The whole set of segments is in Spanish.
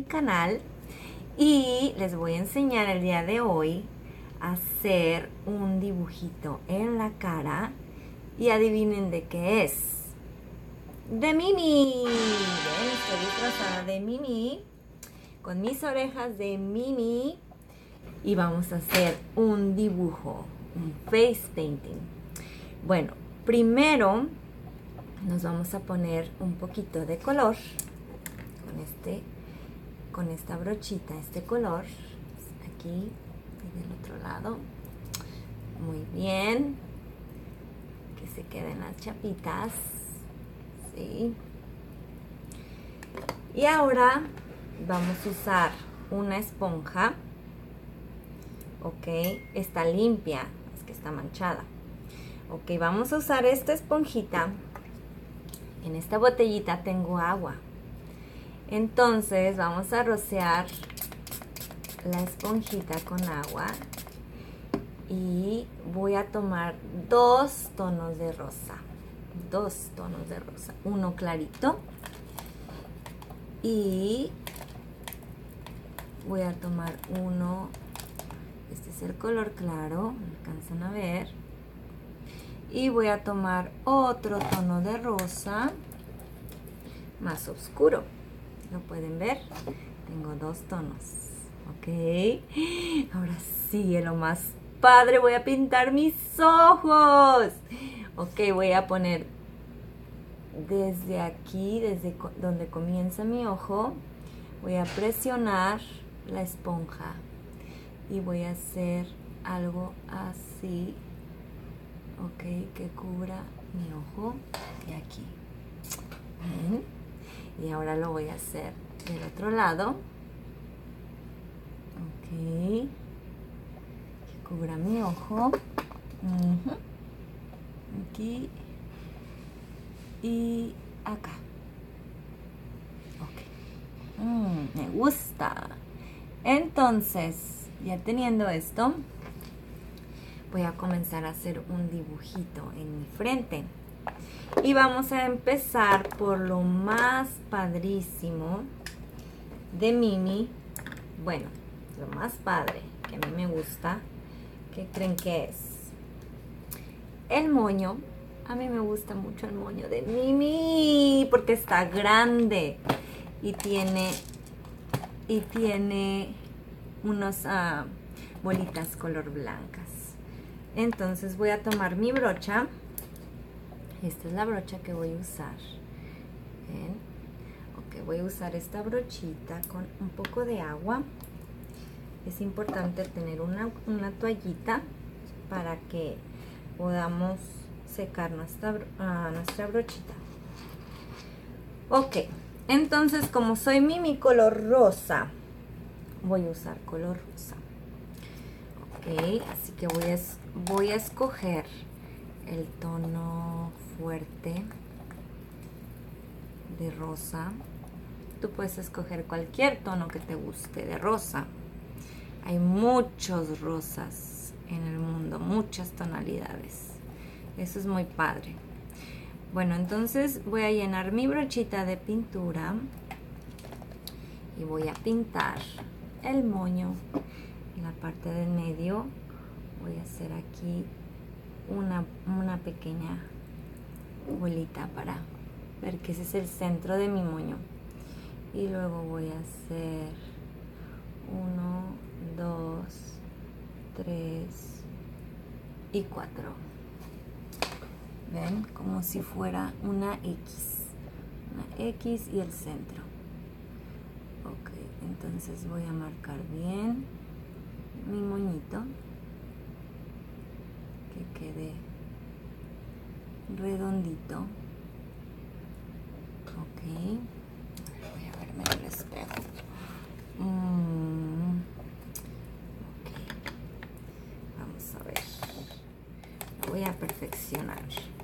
canal y les voy a enseñar el día de hoy a hacer un dibujito en la cara y adivinen de qué es. De Mimi. ¿Ven? Estoy disfrazada de Mimi con mis orejas de Mimi y vamos a hacer un dibujo, un face painting. Bueno, primero nos vamos a poner un poquito de color con esta brochita, este color aquí y del otro lado. Muy bien, que se queden las chapitas, ¿sí? Y ahora vamos a usar una esponja, ok, está limpia, es que está manchada. Ok, vamos a usar esta esponjita. En esta botellita tengo agua. Entonces vamos a rociar la esponjita con agua y voy a tomar 2 tonos de rosa. 2 tonos de rosa. Uno clarito y voy a tomar uno. Este es el color claro, alcanzan a ver. Y voy a tomar otro tono de rosa más oscuro. ¿Lo pueden ver? Tengo 2 tonos. Ok. Ahora sí, lo más padre, voy a pintar mis ojos. Ok, voy a poner desde aquí, desde donde comienza mi ojo, voy a presionar la esponja y voy a hacer algo así. Ok, que cubra mi ojo de aquí. ¿Ven? Y ahora lo voy a hacer del otro lado. Ok, que cubra mi ojo. Aquí y acá. Ok, me gusta. Entonces, ya teniendo esto, voy a comenzar a hacer un dibujito en mi frente. Y vamos a empezar por lo más padrísimo de Mimi. Bueno, lo más padre que a mí me gusta. ¿Qué creen que es? El moño. A mí me gusta mucho el moño de Mimi porque está grande y tiene unas bolitas color blancas. Entonces voy a tomar mi brocha. Esta es la brocha que voy a usar. ¿Ven? Ok, voy a usar esta brochita con un poco de agua. Es importante tener una toallita para que podamos secar nuestra brochita. Ok, entonces como soy Mimi color rosa, voy a usar color rosa. Ok, así que voy a escoger el tono fuerte de rosa. Tú puedes escoger cualquier tono que te guste de rosa. Hay muchos rosas en el mundo, muchas tonalidades. Eso es muy padre. Bueno, entonces voy a llenar mi brochita de pintura y voy a pintar el moño en la parte del medio. Voy a hacer aquí una pequeña bolita para ver que ese es el centro de mi moño. Y luego voy a hacer 1, 2, 3 y 4. ¿Ven? Como si fuera una X. Una X y el centro. Ok, entonces voy a marcar bien mi moñito. Que quede redondito. Ok, voy a verme en el espejo. Ok, vamos a ver, lo voy a perfeccionar.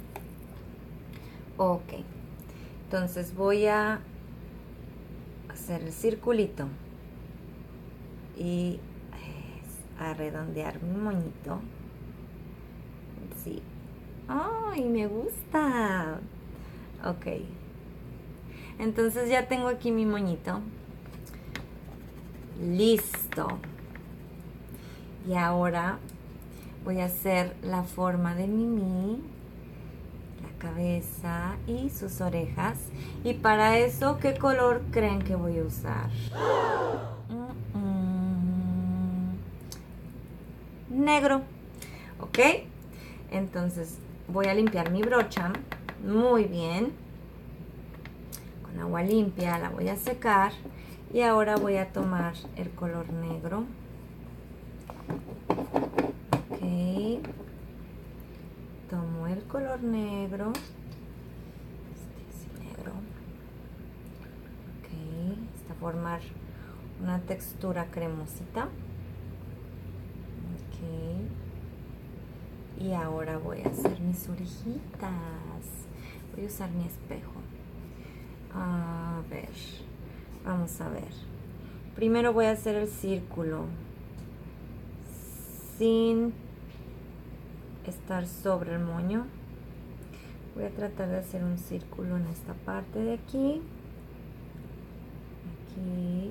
Ok, entonces voy a hacer el circulito y a redondear mi moñito. Sí. ¡Ay, me gusta! Ok. Entonces ya tengo aquí mi moñito. Listo. Y ahora voy a hacer la forma de Mimi, la cabeza y sus orejas. Y para eso, ¿qué color creen que voy a usar? Negro. ¿Ok? Entonces voy a limpiar mi brocha muy bien. Con agua limpia la voy a secar. Y ahora voy a tomar el color negro. Ok. Tomo el color negro. Este es negro. Ok. Hasta formar una textura cremosita. Ok. Y ahora voy a hacer mis orejitas. Voy a usar mi espejo. A ver. Vamos a ver. Primero voy a hacer el círculo sin estar sobre el moño. Voy a tratar de hacer un círculo en esta parte de aquí. Aquí.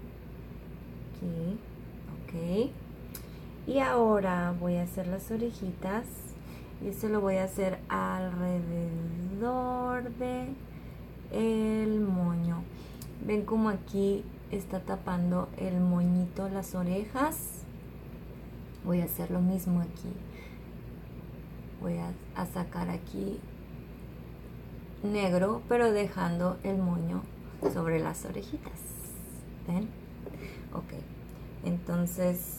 Aquí. Ok. Y ahora voy a hacer las orejitas. Y eso lo voy a hacer alrededor de el moño. Ven como aquí está tapando el moñito las orejas. Voy a hacer lo mismo aquí. Voy a sacar aquí negro, pero dejando el moño sobre las orejitas. ¿Ven? Ok. Entonces,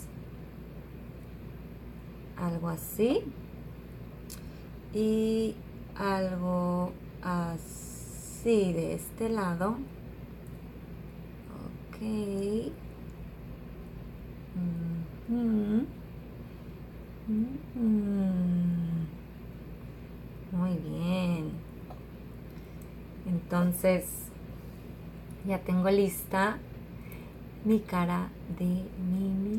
algo así. Y algo así de este lado. Ok. Muy bien. Entonces, ya tengo lista mi cara de Mimi.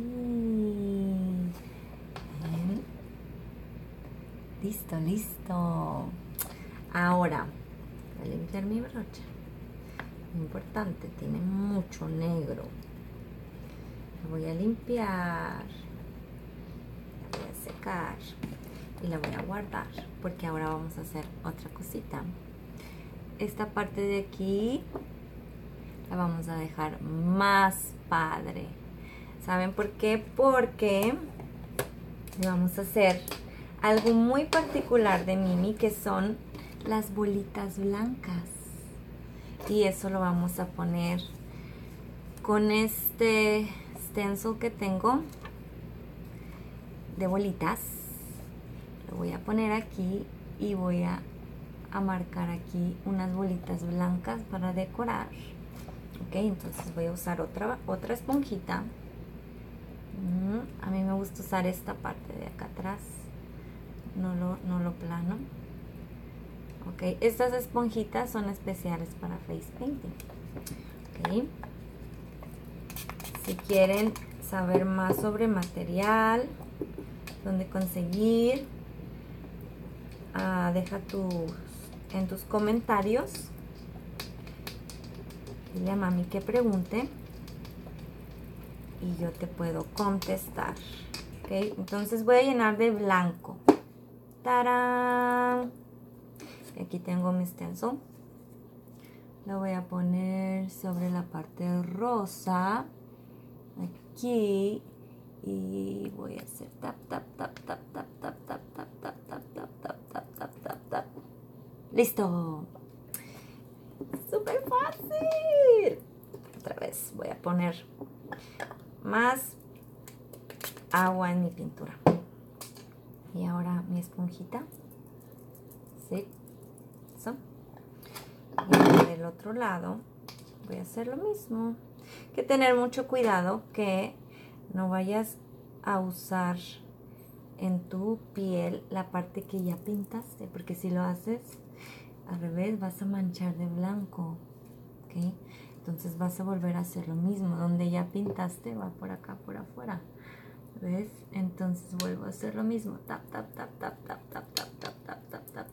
Bien. Listo, listo. Ahora, voy a limpiar mi brocha. Importante, tiene mucho negro. La voy a limpiar, la voy a secar y la voy a guardar porque ahora vamos a hacer otra cosita. Esta parte de aquí la vamos a dejar más padre. ¿Saben por qué? Porque vamos a hacer algo muy particular de Mimi, que son las bolitas blancas. Y eso lo vamos a poner con este stencil que tengo de bolitas. Lo voy a poner aquí y voy a marcar aquí unas bolitas blancas para decorar. Ok, entonces voy a usar otra esponjita. A mí me gusta usar esta parte de acá atrás, no lo plano. Ok, estas esponjitas son especiales para face painting. Ok. Si quieren saber más sobre material, dónde conseguir, deja en tus comentarios. Dile a mami que pregunte y yo te puedo contestar. Ok, entonces voy a llenar de blanco. ¡Tarán! Aquí tengo mi stencil. Lo voy a poner sobre la parte rosa. Aquí. Y voy a hacer tap, tap, tap, tap, tap, tap, tap, tap, tap, tap, tap, tap, tap, tap, tap, tap. ¡Listo! ¡Súper fácil! Otra vez voy a poner más agua en mi pintura. Y ahora mi esponjita. ¿Sí? Eso. Y del otro lado voy a hacer lo mismo. Hay que tener mucho cuidado que no vayas a usar en tu piel la parte que ya pintaste, porque si lo haces al revés vas a manchar de blanco. ¿Ok? Entonces vas a volver a hacer lo mismo. Donde ya pintaste va por acá, por afuera. ¿Ves? Entonces vuelvo a hacer lo mismo. Tap, tap, tap, tap, tap, tap, tap, tap, tap, tap, tap.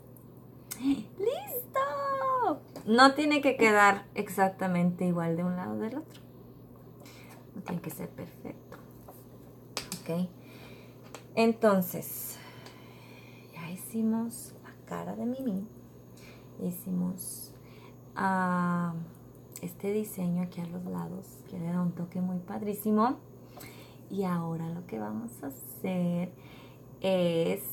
¡Listo! No tiene que quedar exactamente igual de un lado del otro. tiene que ser perfecto. Ok. Entonces, ya hicimos la cara de Mimi. Hicimos este diseño aquí a los lados, que le da un toque muy padrísimo. Y ahora lo que vamos a hacer es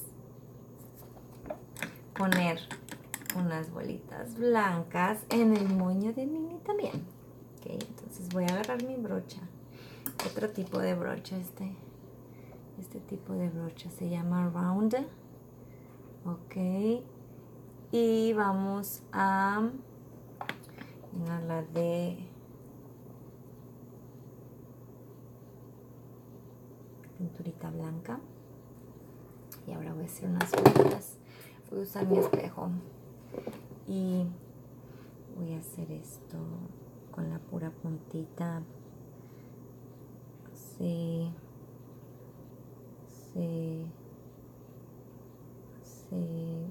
poner unas bolitas blancas en el moño de Mimi también. Ok, entonces voy a agarrar mi brocha. Otro tipo de brocha, este tipo de brocha se llama round. Ok, y vamos a llenarla de pinturita blanca. Y ahora voy a hacer unas bolitas. Voy a usar mi espejo y voy a hacer esto con la pura puntita. Sí, sí, sí.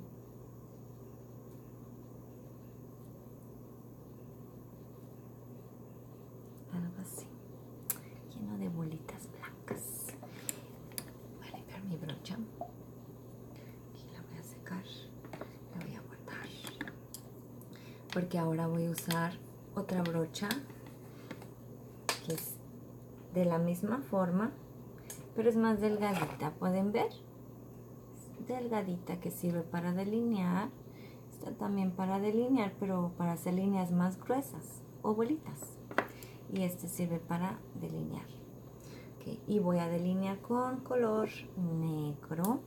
Algo así, lleno de bolitas blancas. Voy a limpiar mi brocha y la voy a secar, la voy a guardar, porque ahora voy a usar otra brocha que es de la misma forma, pero es más delgadita. ¿Pueden ver? Es delgadita, que sirve para delinear. Está también para delinear, pero para hacer líneas más gruesas o bolitas. Y este sirve para delinear. Okay, y voy a delinear con color negro.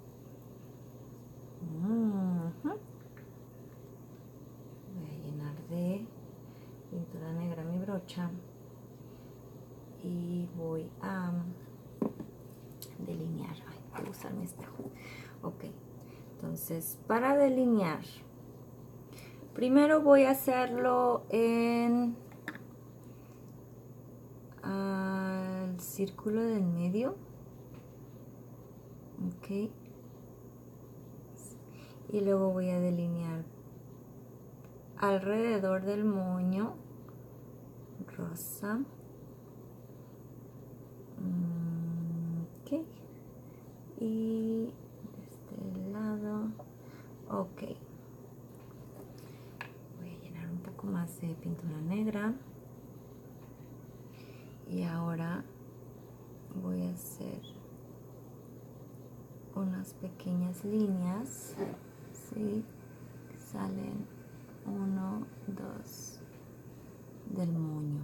Voy a llenar de pintura negra mi brocha y voy a delinear. Ay, voy a usar mi espejo. Ok, entonces para delinear, primero voy a hacerlo en el círculo del medio. Ok, y luego voy a delinear alrededor del moño rosa. Ok, y de este lado. Ok, voy a llenar un poco más de pintura negra y ahora voy a hacer unas pequeñas líneas, ¿sí? Salen 1, 2 del moño.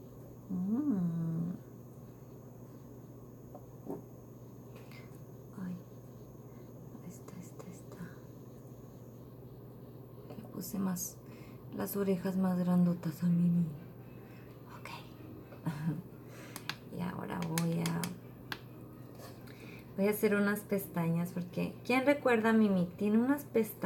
Ay, esta. Le puse más las orejas más grandotas a Mimi. Ok. Y ahora voy a hacer unas pestañas, porque ¿quién recuerda a Mimi? Tiene unas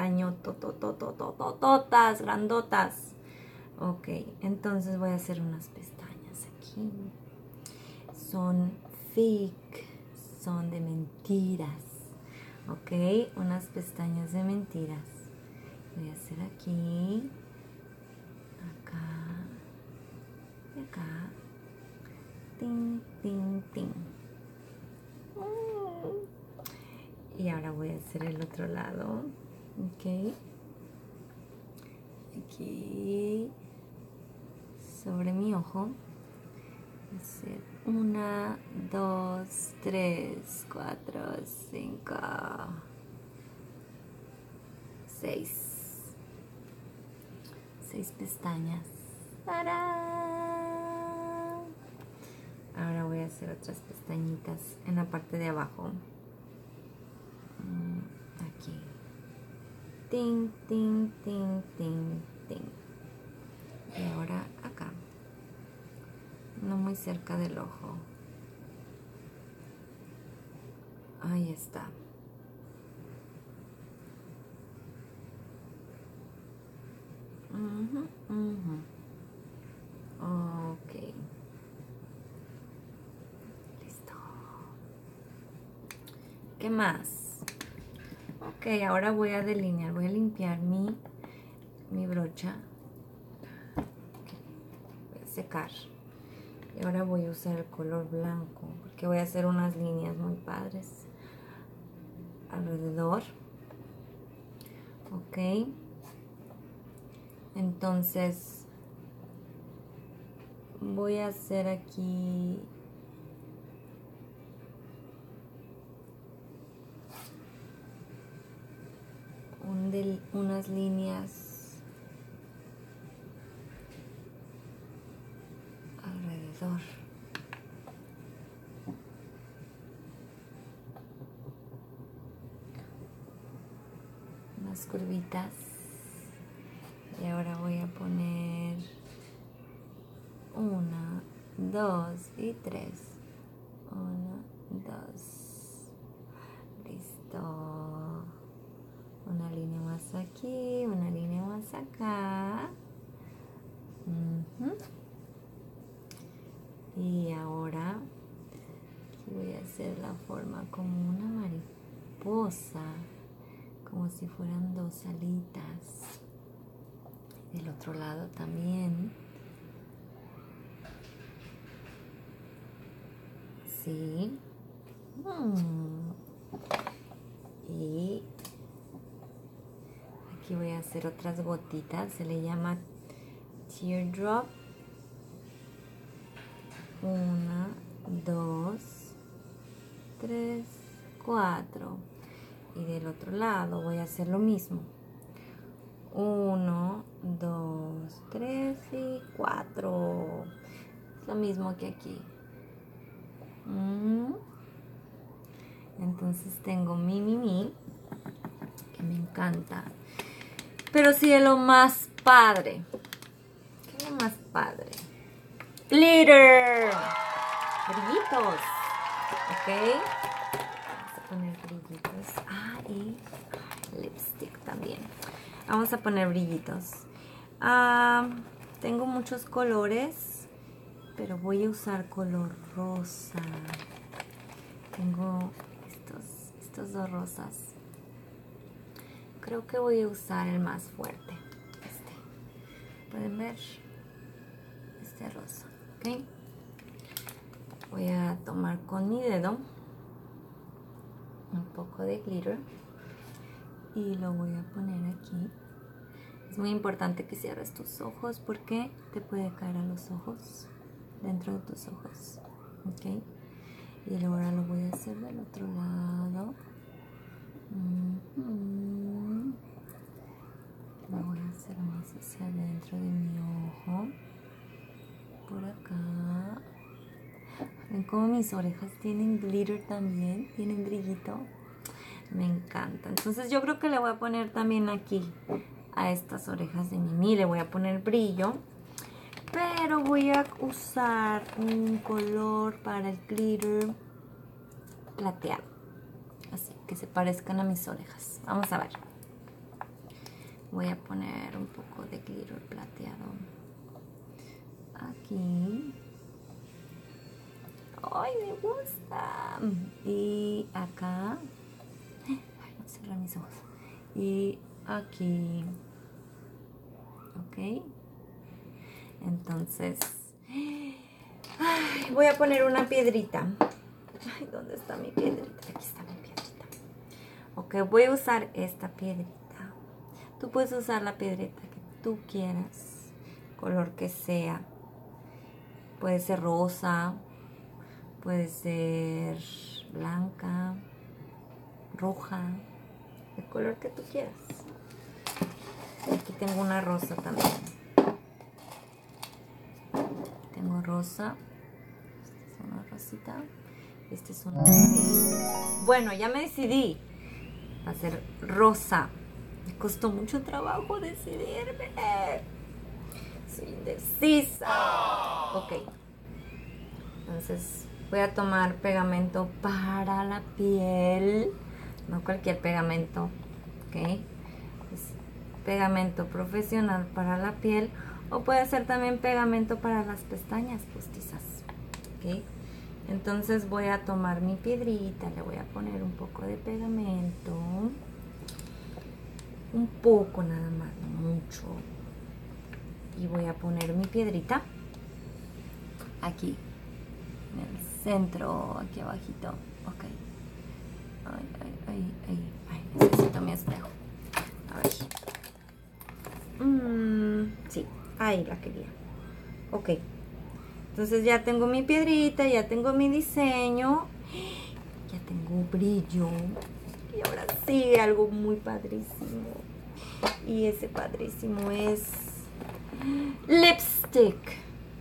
pestañotas grandotas. Ok, entonces voy a hacer unas pestañas aquí. Son fake, son de mentiras. Ok, unas pestañas de mentiras. Voy a hacer aquí, acá y acá. Tin, tin, tin. Y ahora voy a hacer el otro lado. Ok, aquí sobre mi ojo. Voy a hacer 1, 2, 3, 4, 5, 6 pestañas. ¡Tarán! Ahora voy a hacer otras pestañitas en la parte de abajo. Aquí. Ting, ting, ting, ting, ting. Y ahora acá. No muy cerca del ojo. Ahí está. Ok. Listo. ¿Qué más? Ok, ahora voy a delinear. Voy a limpiar mi brocha. Okay. Voy a secar. Y ahora voy a usar el color blanco porque voy a hacer unas líneas muy padres alrededor. Ok. Entonces voy a hacer aquí unas líneas alrededor. Unas curvitas. Y ahora voy a poner 1, 2 y 3. 1, 2. Listo. Una línea más aquí, una línea más acá. Y ahora voy a hacer la forma como una mariposa, como si fueran 2 alitas. Del otro lado también. Sí. Y aquí voy a hacer otras gotitas. Se le llama teardrop. 1, 2, 3, 4. Y del otro lado voy a hacer lo mismo. 1, 2, 3 y 4. Es lo mismo que aquí. Entonces tengo mi, que me encanta. Pero sí es lo más padre. ¿Qué es lo más padre? ¡Glitter! Brillitos. ¿Ok? Vamos a poner brillitos. Y lipstick también. Vamos a poner brillitos. Tengo muchos colores, pero voy a usar color rosa. Tengo estos 2 rosas. Creo que voy a usar el más fuerte. ¿Pueden ver? Este rosa. ¿Ok? Voy a tomar con mi dedo un poco de glitter y lo voy a poner aquí. Es muy importante que cierres tus ojos porque te puede caer a los ojos, dentro de tus ojos. ¿Ok? Y ahora lo voy a hacer del otro lado. Lo voy a hacer más hacia adentro de mi ojo. Por acá. ¿Ven cómo mis orejas tienen glitter también? Tienen brillito. Me encanta. Entonces yo creo que le voy a poner también aquí a estas orejas de Mimi. Le voy a poner brillo. Pero voy a usar un color para el glitter plateado. Así que se parezcan a mis orejas. Vamos a ver. Voy a poner un poco de glitter plateado aquí. ¡Ay, me gusta! Y acá. Ay, no cerré mis ojos. Y aquí. ¿Ok? Entonces. Voy a poner una piedrita. Ay, ¿dónde está mi piedrita? Aquí está mi piedrita. Ok, voy a usar esta piedrita. Tú puedes usar la piedrita que tú quieras, color que sea. Puede ser rosa, puede ser blanca, roja, el color que tú quieras. Aquí tengo una rosa también. Tengo rosa. Esta es una rosita. Este es una. Bueno, ya me decidí a hacer rosa. Me costó mucho trabajo decidirme. Soy indecisa. Ok. Entonces voy a tomar pegamento para la piel. No cualquier pegamento. Ok. Es pegamento profesional para la piel. O puede ser también pegamento para las pestañas postizas. Ok. Entonces voy a tomar mi piedrita. Le voy a poner un poco de pegamento. Un poco nada más, no mucho. Y voy a poner mi piedrita aquí en el centro, aquí abajito. Ok. Ay, necesito mi espejo. A ver. Sí, ahí la quería. Ok. Entonces ya tengo mi piedrita, ya tengo mi diseño, ya tengo brillo. Y ahora sí, algo muy padrísimo. Y ese padrísimo es lipstick.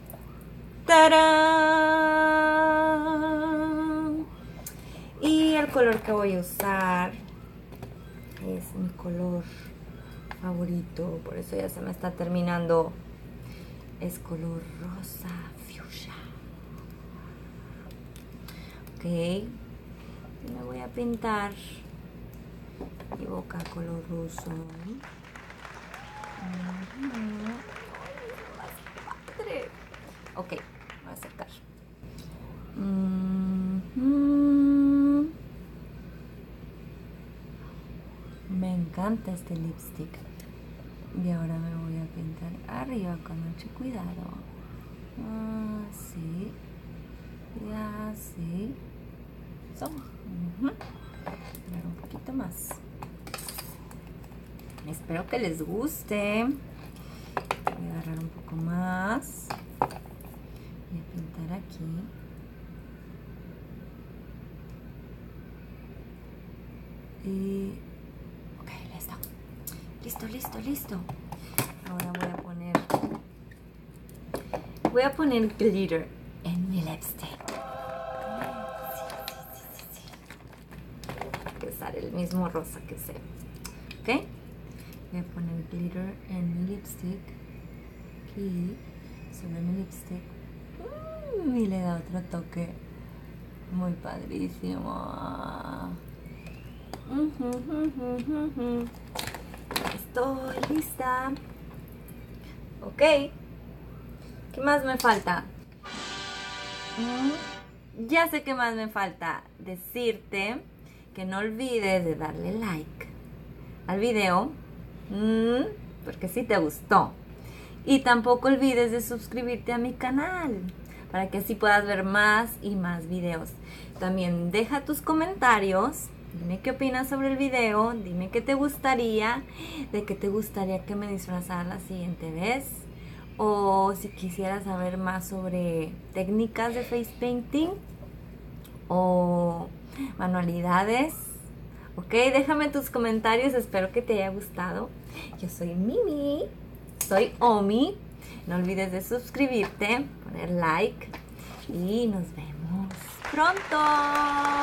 ¡Tarán! Y el color que voy a usar es mi color favorito, por eso ya se me está terminando. Es color rosa fuchsia. Ok, y me voy a pintar mi boca color rosa. Ok, voy a acercar. Me encanta este lipstick. Y ahora me voy a pintar arriba con mucho cuidado. Así. Y así. Eso. Un poquito más. Espero que les guste. Voy a agarrar un poco más. Voy a pintar aquí. Y... ok, listo. Ahora voy a poner glitter en mi lipstick. Sí. Que sale el mismo rosa que se. ¿Ok? Voy a poner glitter en mi lipstick. Aquí, sobre mi lipstick. Y le da otro toque muy padrísimo. Estoy lista. Ok. ¿Qué más me falta? Ya sé qué más me falta. Decirte que no olvides de darle like al video. Porque si te gustó. Y tampoco olvides de suscribirte a mi canal para que así puedas ver más y más videos. También deja tus comentarios. Dime qué opinas sobre el video. Dime qué te gustaría. De qué te gustaría que me disfrazara la siguiente vez. O si quisieras saber más sobre técnicas de face painting. O manualidades. Ok, déjame tus comentarios. Espero que te haya gustado. Yo soy Mimi. Soy Omi. No olvides de suscribirte, poner like y nos vemos pronto.